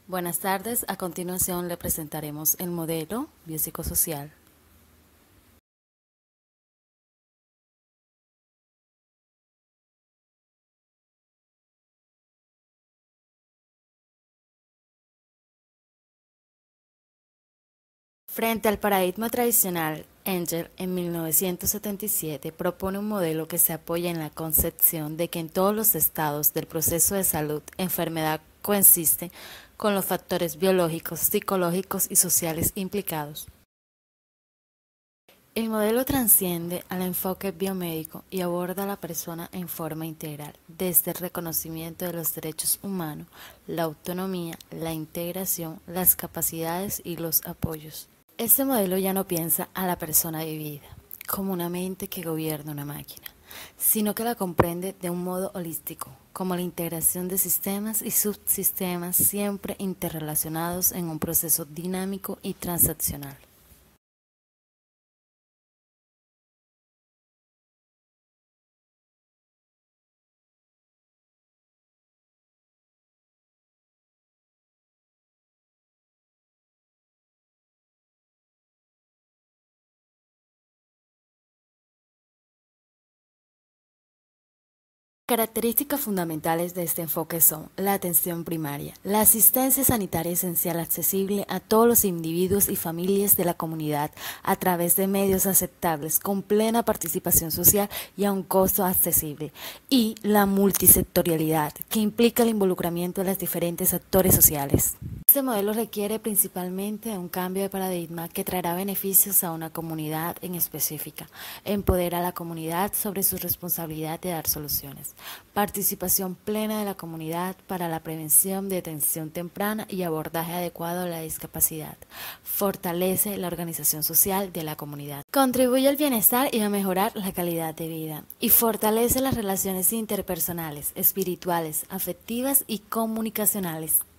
Buenas tardes, a continuación le presentaremos el modelo biopsicosocial. Frente al paradigma tradicional, Engel en 1977 propone un modelo que se apoya en la concepción de que en todos los estados del proceso de salud, enfermedad coexiste con los factores biológicos, psicológicos y sociales implicados. El modelo trasciende al enfoque biomédico y aborda a la persona en forma integral, desde el reconocimiento de los derechos humanos, la autonomía, la integración, las capacidades y los apoyos. Este modelo ya no piensa a la persona vivida como una mente que gobierna una máquina, sino que la comprende de un modo holístico, como la integración de sistemas y subsistemas siempre interrelacionados en un proceso dinámico y transaccional. Características fundamentales de este enfoque son la atención primaria, la asistencia sanitaria esencial accesible a todos los individuos y familias de la comunidad a través de medios aceptables con plena participación social y a un costo accesible, y la multisectorialidad, que implica el involucramiento de los diferentes actores sociales. Este modelo requiere principalmente un cambio de paradigma que traerá beneficios a una comunidad en específica, empodera a la comunidad sobre su responsabilidad de dar soluciones, participación plena de la comunidad para la prevención, detención temprana y abordaje adecuado a la discapacidad, fortalece la organización social de la comunidad, contribuye al bienestar y a mejorar la calidad de vida, y fortalece las relaciones interpersonales, espirituales, afectivas y comunicacionales.